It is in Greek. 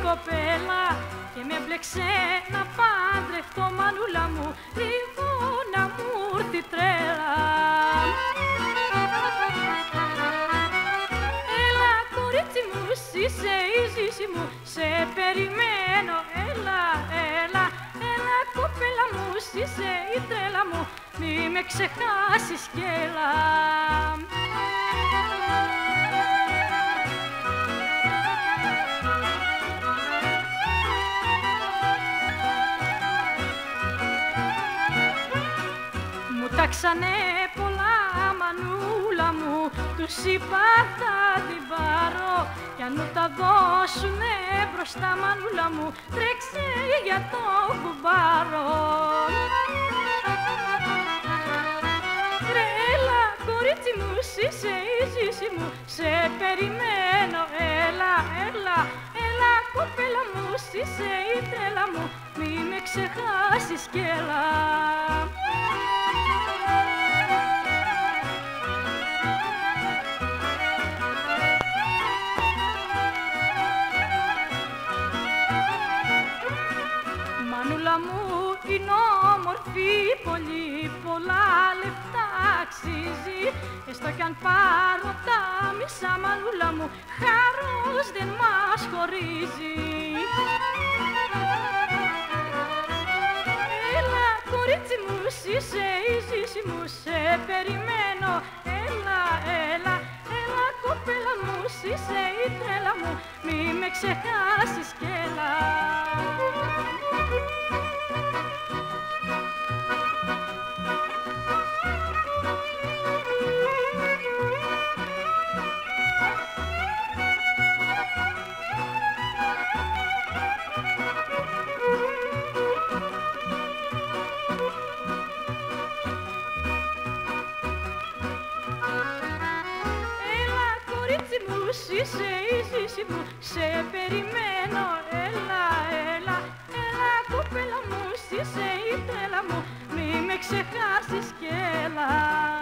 κοπέλα και με μπλεξέ να παντρευτώ, μανούλα μου, λίγο να μου έρθει τρέλα. Έλα κορίτσι μου, είσαι η ζήση μου, σε περιμένω, έλα, έλα, έλα κοπέλα μου, είσαι η τρέλα μου, μη με ξεχάσεις κι έλα. Τάξανε πολλά μανούλα μου, τους είπα θα την πάρω κι αν μου τα δώσουνε μπροστά μανούλα μου, τρέξε για το κουμπάρο. Έλα κορίτσι μου, είσαι η ζήση μου, σε περιμένω, έλα, έλα, έλα κοπέλα μου, είσαι η τρέλα μου, μη με ξεχάσεις κι έλα. Μανούλα μου είναι όμορφη, πολύ πολλά λεπτά αξίζει, έστω κι αν πάρω τα μισά μανούλα μου, χάρος δεν μας χωρίζει. Έλα κορίτσι μου, είσαι η ζήση μου, σε περιμένω, έλα, έλα, έλα κοπέλα μου, είσαι η τρέλα μου, μη με ξεχάσεις κι έλα. Είσαι η ζήση μου, σε περιμένω, έλα, έλα, έλα κοπέλα μου, είσαι η τρέλα μου, μη με ξεχάσεις κι έλα.